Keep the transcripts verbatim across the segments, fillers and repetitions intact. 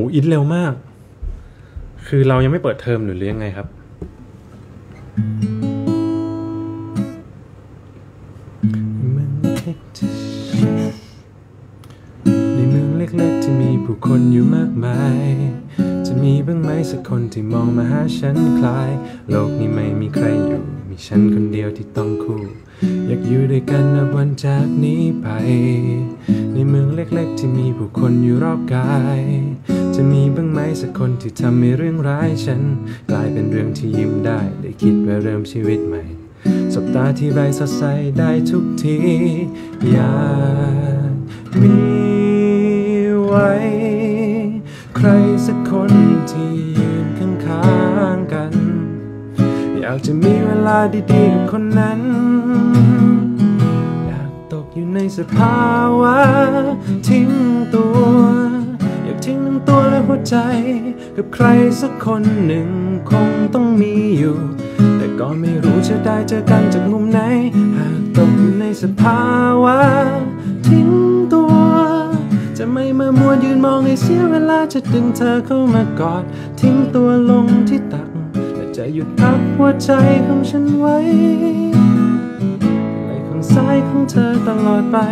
อินเร็วมากคือเรายังไม่เปิดเทอมหรือยังไงครับในเมืองเล็กๆที่มีผู้คนอยู่มากมายจะมีบ้างไหมสักคนที่มองมาหาฉันคลายโลกนี้ไม่มีใครอยู่มีฉันคนเดียวที่ต้องคู่อยากอยู่ด้วยกันนับวันจากนี้ไปในเมืองเล็กๆที่มีผู้คนอยู่รอบกายจะมีบ้างไหมสักคนที่ทำให้เรื่องร้ายฉันกลายเป็นเรื่องที่ยิ้มได้ได้คิดว่าเริ่มชีวิตใหม่สบตาที่ไรสดใสได้ทุกทีอยากมีไว้ใครสักคนที่ยืนข้างๆกันอยากจะมีเวลาดีๆกับคนนั้นอยากตกอยู่ในสภาวะทิ้งตัวอยากทิ้งทั้งตัวและหัวใจกับใครสักคนหนึ่งคงต้องมีอยู่แต่ก็ไม่รู้จะได้เจอกันจากมุมไหนหากตกอยู่ในสภาวะทิ้งตัวจะไม่มามัวยืนมองให้เสียเวลาจะดึงเธอเข้ามากอดทิ้งตัวลงที่ตักและจะหยุดพักหัวใจของฉันไว้ไหล่ข้างซ้ายของเธอตลอดไป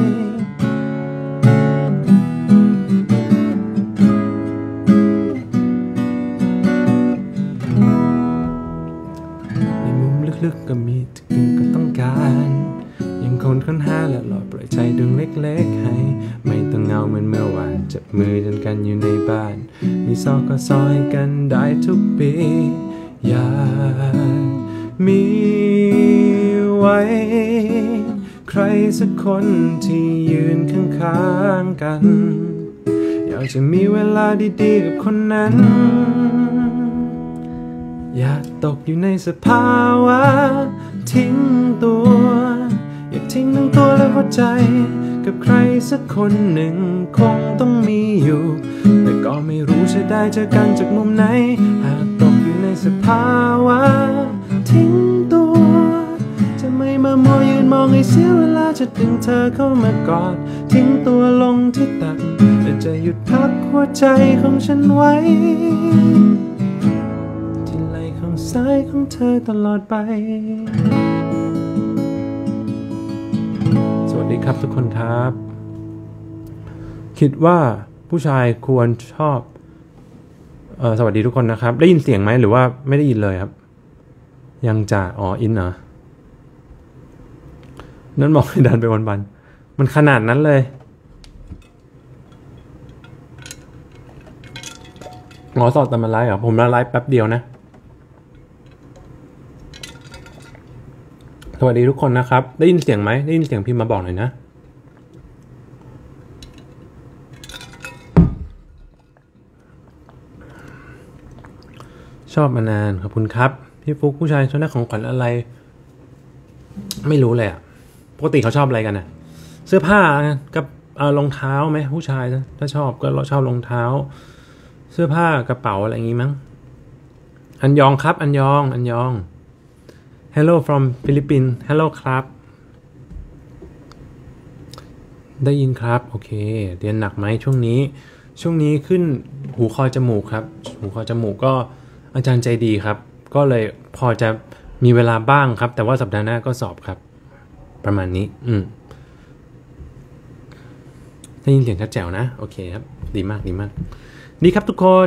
ในมุมลึกๆก็มีที่คุณก็ต้องการยังคนค้นหาและหลอดปล่อยใจดวงเล็กๆให้ไม่ต้องเงาเหมือนเมื่อวานจับมือจนกันอยู่ในบ้านมีซอกก็ซอยกันได้ทุกปีอยากมีไว้ใครสักคนที่ยืนข้างๆกันอยากจะมีเวลาดีๆกับคนนั้นอยากตกอยู่ในสภาวะทิ้งตัวอยากทิ้งทั้งตัวและหัวใจกับใครสักคนหนึ่งคงต้องมีอยู่แต่ก็ไม่รู้จะได้เจอกันจากมุมไหนหากตกอยู่ในสภาวะทิ้งตัวจะไม่มามัวยืนมองให้เสียเวลาจะดึงเธอเข้ามากอดทิ้งตัวลงที่ตักและจะหยุดพักหัวใจของฉันไว้ที่ไหล่ข้างซ้ายของเธอตลอดไปสวัสดีครับทุกคนครับคิดว่าผู้ชายควรชอบเออสวัสดีทุกคนนะครับได้ยินเสียงไหมหรือว่าไม่ได้ยินเลยครับยังจะอ๋ออินเหรอนั่นบอกให้ดันไปวันๆมันขนาดนั้นเลยงอสอดแต่มันไลฟ์เหรอผมละไลฟ์แป๊บเดียวนะสวัสดีทุกคนนะครับได้ยินเสียงไหมได้ยินเสียงพิมพ์มาบอกหน่อยนะชอบมานานขอบคุณครับพี่ฟุกผู้ชายชอบได้ของขวัญอะไรไม่รู้เลยอ่ะปกติเขาชอบอะไรกันอ่ะเสื้อผ้ากับเอารองเท้าไหมผู้ชายถ้าชอบก็ชอบรองเท้าเสื้อผ้ากระเป๋าอะไรอย่างงี้มั้งอันยองครับอันยองอันยอง Hello from Philippines Hello ครับได้ยินครับโอเคเรียนหนักไหมช่วงนี้ช่วงนี้ขึ้นหูคอจมูกครับหูคอจมูกก็อาจารย์ใจดีครับก็เลยพอจะมีเวลาบ้างครับแต่ว่าสัปดาห์หน้าก็สอบครับประมาณนี้อืมได้ยินเสียงชัดแจ๋วนะโอเคครับดีมากดีมากดีครับทุกคน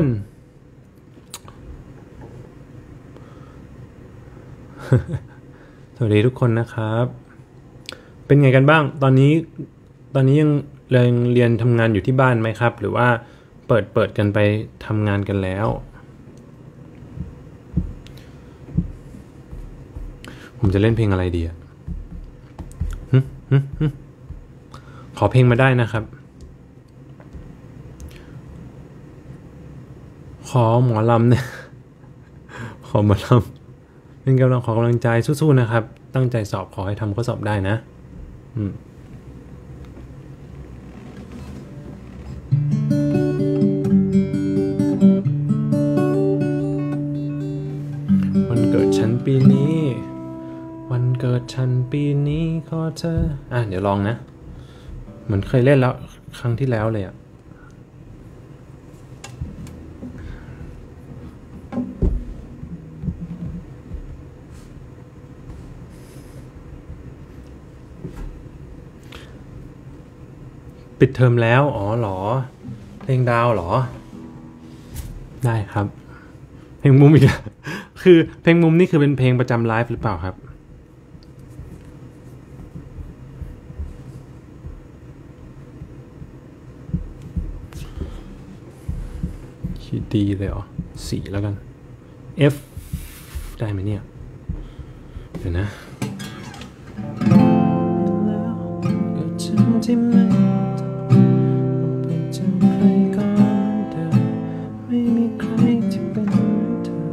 สวัสดีทุกคนนะครับเป็นไงกันบ้างตอนนี้ตอนนี้ยังเรียนเรียนทำงานอยู่ที่บ้านไหมครับหรือว่าเปิดเปิดกันไปทำงานกันแล้วผมจะเล่นเพลงอะไรดีอ่ะขอเพลงมาได้นะครับขอหมอลำเนี่ยขอหมอลำเป็นกำลังขอกำลังใจสู้ๆนะครับตั้งใจสอบขอให้ทำข้อสอบได้นะอืมวันเกิดฉันปีนี้วันเกิดฉันปีนี้ขอเธออ่ะเดี๋ยวลองนะเหมือนเคยเล่นแล้วครั้งที่แล้วเลยอ่ะปิดเทอมแล้วอ๋อหรอเพลงดาวหรอได้ครับเพลงมุมอีกคือเพลงมุมนี่คือเป็นเพลงประจำไลฟ์หรือเปล่าครับคีย์ดีเลยเหรอสี่แล้วกัน F ได้ไหมเนี่ยเดี๋ยวนะที่ไม่เป็นเจ้าใครก็เดิมไม่มีใครที่เป็นเหมือนเธอ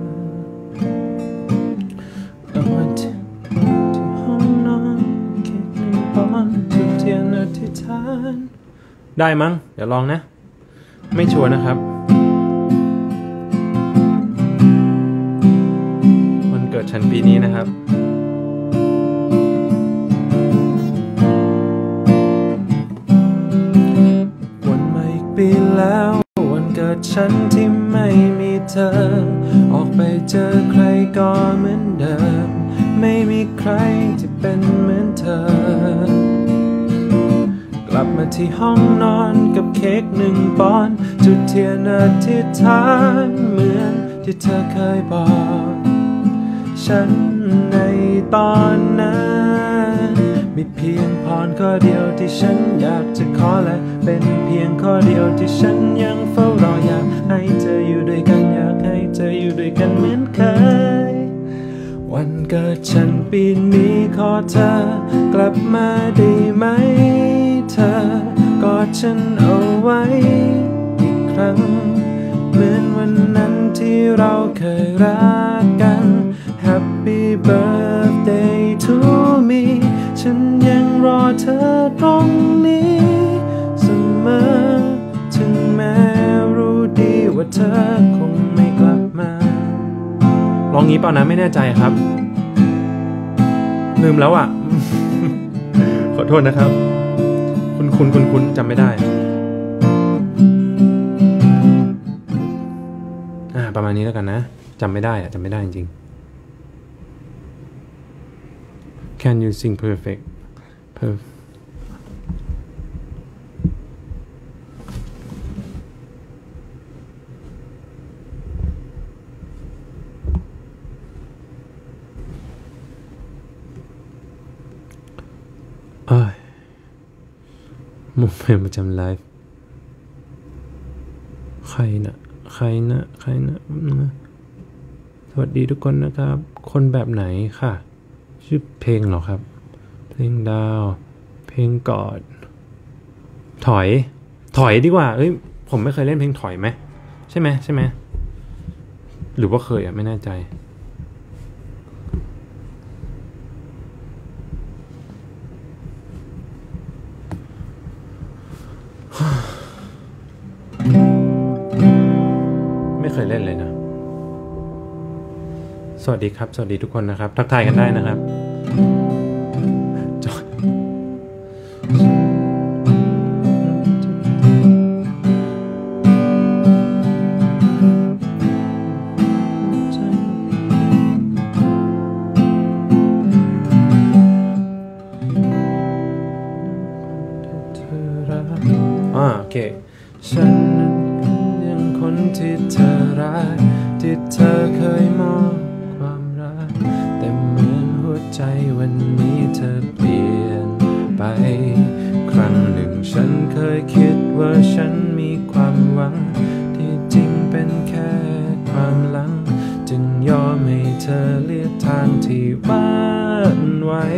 เอามาที่ที่ห้องนอนเก็บหนึ่งปอนจุดเทียนอธิษฐานได้มั้งเดี๋ยวลองนะไม่ชัวร์นะครับวันเกิดฉันปีนี้นะครับปีแล้ววันเกิดฉันที่ไม่มีเธอออกไปเจอใครก็เหมือนเดิมไม่มีใครที่เป็นเหมือนเธอกลับมาที่ห้องนอนกับเค้กหนึ่งปอนด์จุดเทียนอธิษฐานเหมือนที่เธอเคยบอกฉันในตอนนั้นมีเพียงพรข้อเดียวที่ฉันอยากจะขอและเป็นเพียงข้อเดียวที่ฉันยังเฝ้ารออยากให้เธออยู่ด้วยกันอยากให้เธออยู่ด้วยกันเหมือนเคยวันเกิดฉันปีนี้ขอเธอกลับมาได้ไหมเธอกอดฉันเอาไว้อีกครั้งเหมือนวันนั้นที่เราเคยรักกัน Happy birthday to me ฉันยังรอเธอตรงนี้เสมอถึงแม้รู้ดีว่าเธอคงไม่กลับมาลองงี้เปล่านะไม่แน่ใจครับลืมแล้วอ่ะ ขอโทษนะครับคุณคุณคุณคุณจำไม่ได้อ่าประมาณนี้แล้วกันนะจำไม่ได้อะจำไม่ได้จริง Can you sing perfect perfect เอ้ยมุมเป็นประจำไลฟ์ใครนะใครนะใครนะสวัสดีทุกคนนะครับคนแบบไหนค่ะชื่อเพลงเหรอครับเพลงดาวเพลงกอดถอยถอยดีกว่าเอ้ยผมไม่เคยเล่นเพลงถอยไหมใช่ไหมใช่ไหมหรือว่าเคยอ่ะไม่แน่ใจไม่เคยเล่นเลยนะสวัสดีครับสวัสดีทุกคนนะครับทักทายกันได้นะครับอ่าโอเคฉันนั้นยังคนที่เธอรักที่เธอเคยมองความรักแต่เหมือนหัวใจวันนี้เธอเปลี่ยนไปครั้งหนึ่งฉันเคยคิดว่าฉันมีความหวังที่จริงเป็นแค่ความหลังจึงยอมให้เธอเลือกทางที่หวานไว้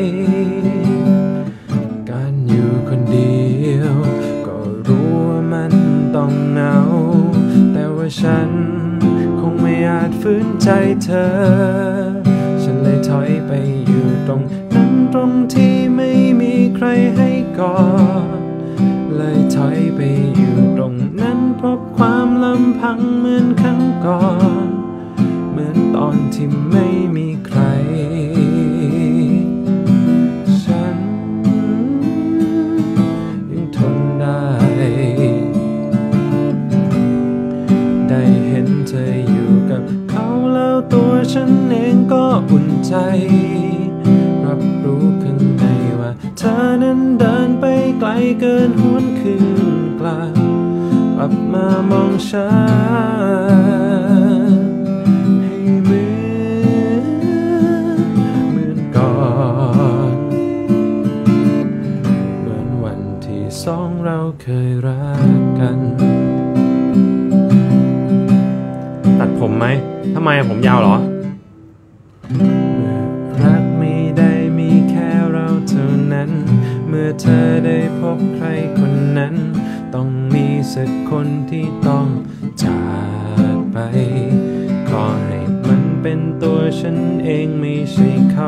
การอยู่คนเดียวก็รู้ว่ามันต้องเหงาแต่ว่าฉันคงไม่อาจฝืนใจเธอฉันเลยถอยไปอยู่ตรงนั้นตรงที่ไม่มีใครให้กอดเลยถอยไปอยู่ตรงนั้นพบความลำพังเหมือนครั้งก่อนเหมือนตอนที่ไม่มีใครฉันยังทนได้ได้เห็นเธออยู่กับเขาแล้วตัวฉันเองก็อุ่นใจรับรู้ข้างในว่าเธอนั้นเดินไปไกลเกินหวนคืนกลับมามองฉันให้เหมือนเหมือนก่อนเหมือนวันที่สองเราเคยรักกันตัดผมไหมทำไมผมยาวเหรอรักไม่ได้มีแค่เราเท่านั้นเมื่อเธอได้พบใครคนนั้นต้องมีสักคนที่ต้องจากไปขอให้มันเป็นตัวฉันเองไม่ใช่เขา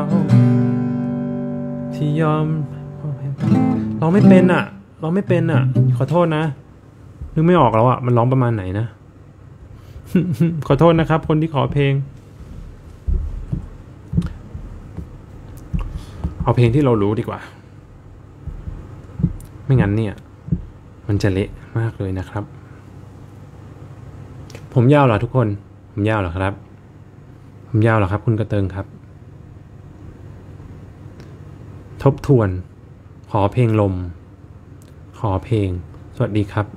ที่ยอมร้องไม่เป็นอ่ะร้องไม่เป็นอ่ะขอโทษนะนึกไม่ออกแล้วอ่ะมันร้องประมาณไหนนะ ขอโทษนะครับคนที่ขอเพลงเอาเพลงที่เรารู้ดีกว่าไม่งั้นเนี่ยมันจะเละมากเลยนะครับผมยาวเหรอทุกคนผมยาวเหรอครับผมยาวเหรอครับคุณกระเติงครับทบทวนขอเพลงลมขอเพลงสวัสดีครับ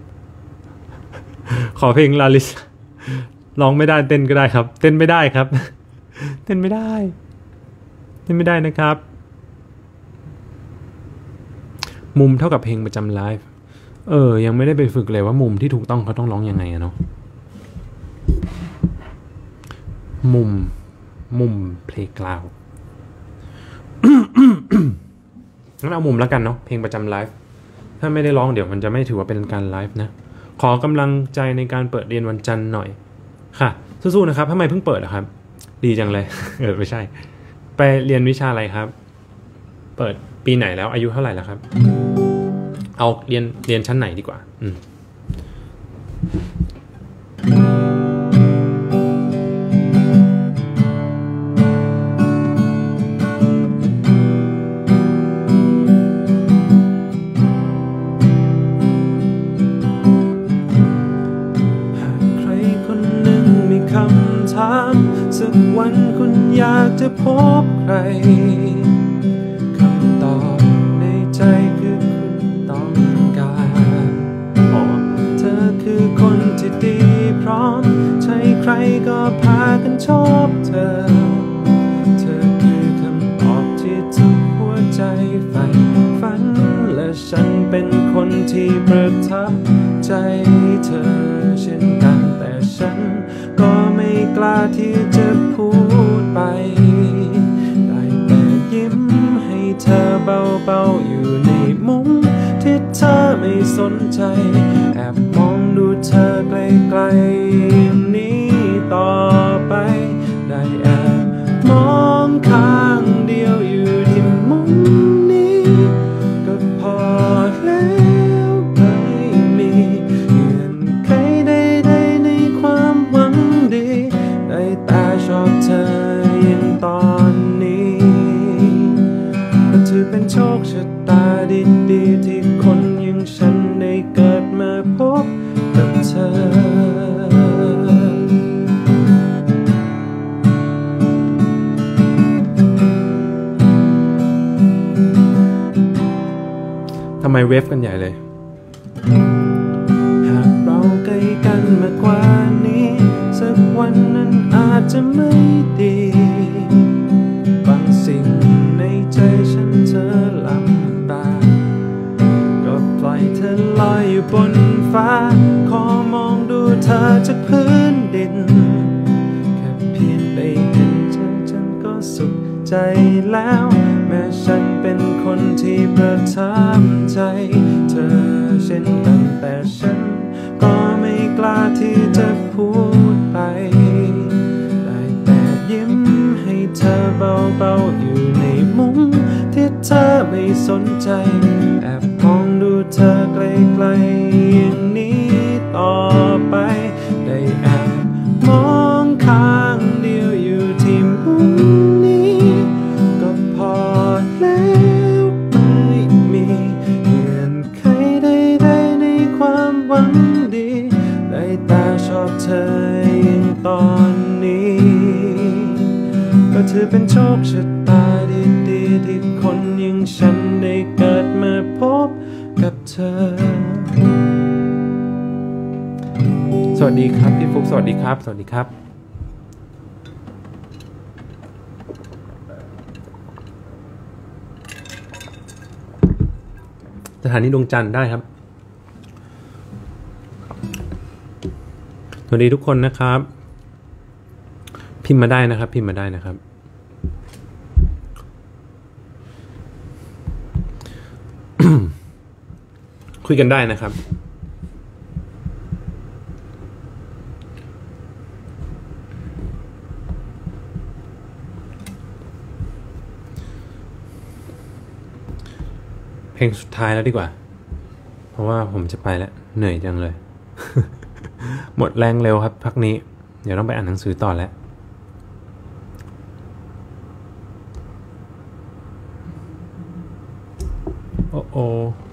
ขอเพลงลาลิสร้องไม่ได้เต้นก็ได้ครับเต้นไม่ได้ครับเต้นไม่ได้เต้นไม่ได้นะครับมุมเท่ากับเพลงประจำไลฟ์เออยังไม่ได้ไปฝึกเลยว่ามุมที่ถูกต้องเขาต้องร้องยังไงอะเนาะมุมมุมเพลงกล่าวงั้นเอามุมแล้วกันเนาะเพลงประจำไลฟ์ถ้าไม่ได้ร้องเดี๋ยวมันจะไม่ถือว่าเป็นการไลฟ์นะขอกำลังใจในการเปิดเรียนวันจันทร์หน่อยค่ะสู้ๆนะครับทำไมเพิ่งเปิดอะครับดีจังเลยเออไม่ใช่ไปเรียนวิชาอะไรครับเปิดปีไหนแล้วอายุเท่าไหร่แล้วครับเอาเรียนเรียนชั้นไหนดีกว่าอืมหากใครคนหนึ่งมีคำถามสักวันคุณอยากจะพบใครที่ดีพร้อมใช่ใครก็พากันชอบเธอเธอคือคำตอบที่ทุกหัวใจใฝ่ฝันและฉันเป็นคนที่ประทับใจเธอเช่นกันแต่ฉันก็ไม่กล้าที่จะพูดไปได้แต่ยิ้มให้เธอเบาๆอยู่ในมุมที่เธอไม่สนใจแอบมองดูเธอไกลๆอย่างนี้ต่อไปได้แอบมองข้างเดียวอยู่ที่มุมนี้ก็พอแล้วไม่มีเงื่อนไขใดๆในความหวังดีได้แต่ชอบเธออย่างตอนนี้ก็ถือเป็นโชคชะตาดีๆที่คนอย่างฉันได้เกิดมาพบกับเธอทำไมเวฟกันใหญ่เลยหากเราใกล้กันมากกว่านี้สักวันนั้นอาจจะไม่ดีบางสิ่งในใจฉันเธอลำบากก็ปล่อยเธอลอยอยู่บนฟ้าขอมองดูเธอจากพื้นดินแค่เพียงได้เห็นเธอฉันก็สุขใจแล้วแม้ฉันเป็นคนที่ประทับใจเธอเช่นกันแต่ฉันก็ไม่กล้าที่จะพูดไปได้แต่ยิ้มให้เธอเบาๆอยู่ในมุมที่เธอไม่สนใจแอบมองดูเธอไกลๆอย่างนี้ต่อไปได้แอบมองข้างเดียวอยู่ที่มุมนี้ก็พอแล้วไม่มีเงื่อนไขใดๆในความหวังดีได้แต่ชอบเธออย่างตอนนี้ก็ถือเป็นโชคชะตาดีๆที่คนอย่างฉันได้เกิดมาพบกับเธอสวัสดีครับพี่ฟุกสวัสดีครับสวัสดีครับสถานีดวงจันทร์ได้ครับสวัสดีทุกคนนะครับพิมพ์มาได้นะครับพิมพ์มาได้นะครับคุยกันได้นะครับเพลงสุดท้ายแล้วดีกว่าเพราะว่าผมจะไปแล้วเหนื่อยจังเลย หมดแรงเร็วครับพักนี้เดี๋ยวต้องไปอ่านหนังสือต่อแล้วโอ้โอ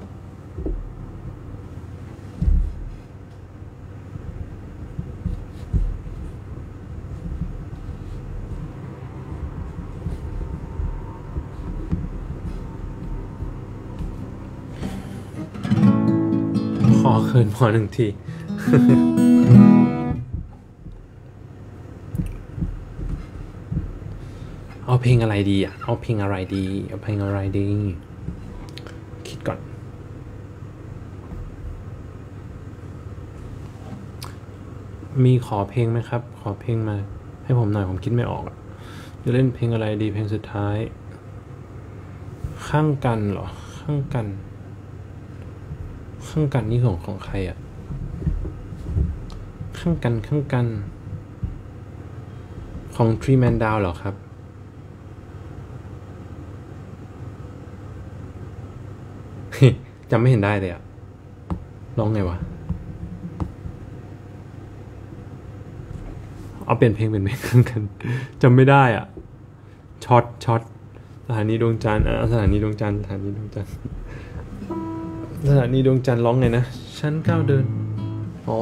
ขอเคินพอหนึ่งที เอาเพลงอะไรดีอ่ะเอาเพลงอะไรดีเอาเพลงอะไรดีคิดก่อนมีขอเพลงไหมครับขอเพลงมาให้ผมหน่อยผมคิดไม่ออกจะเล่นเพลงอะไรดีเพลงสุดท้ายข้างกันเหรอข้างกันข้างกันนี่ของของใครอ่ะข้างกันข้างกันของ Three Man Down เหรอครับจำไม่เห็นได้เลยอะร้องไงวะเอาเปลี่ยนเพลงเป็นเพลงกันจำไม่ได้อ่ะช็อตช็อตสถานีดวงจันทร์อ่ะสถานีดวงจันทร์สถานีดวงจันทร์สถานีดวงจันทร์ร้องไงนะฉันก้าวเดินอ๋อ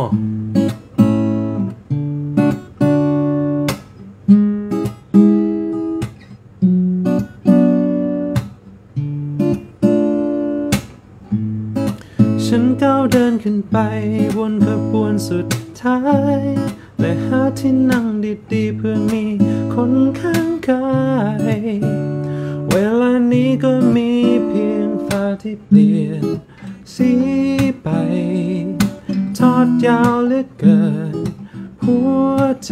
ฉันก้าวเดินขึ้นไปบนขบวนสุดท้ายและหาที่นั่งดีๆเพื่อมีคนข้างกายเวลานี้ก็มีเพียงฟ้าที่เปลี่ยนสีไปทอดยาวเหลือเกินหัวใจ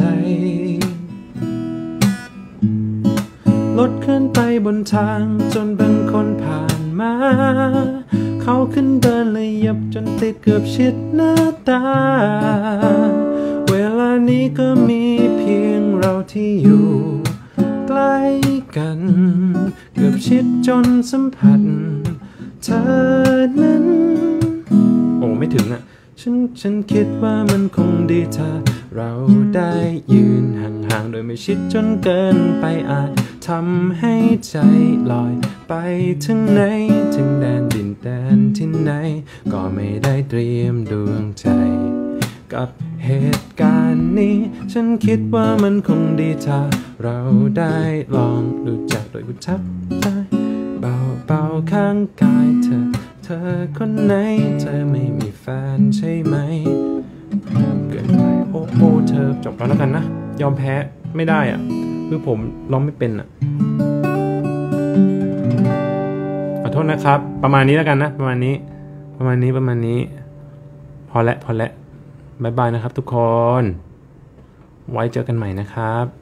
รถเคลื่อนไปบนทางจนบางคนผ่านมาเขาขึ้นเดินเลยยับจนติดเกือบชิดหน้าตาเวลานี้ก็มีเพียงเราที่อยู่ใกล้กันเกือบชิดจนสัมผัสเธอนั้นโอ้ไม่ถึงอ่ะฉันฉันคิดว่ามันคงดีถ้าเราได้ยืนห่างๆโดยไม่ชิดจนเกินไปอาจทำให้ใจลอยไปถึงไหนถึงแดนดินแดนที่ไหนก็ไม่ได้เตรียมดวงใจกับเหตุการณ์นี้ฉันคิดว่ามันคงดีถ้าเราได้ลองรู้จักโดยผู้ทักทายเบาๆข้างกายเธอเธอคนไหนเธอไม่มีแฟนใช่ไหมเกินไปโอ้โอ้เธอจบแล้วแล้วกันนะยอมแพ้ไม่ได้อ่ะคือผมร้องไม่เป็นอ่ะขอโทษนะครับประมาณนี้แล้วกันนะประมาณนี้ประมาณนี้ประมาณนี้พอแล้วพอแล้วบ๊ายบายนะครับทุกคนไว้เจอกันใหม่นะครับ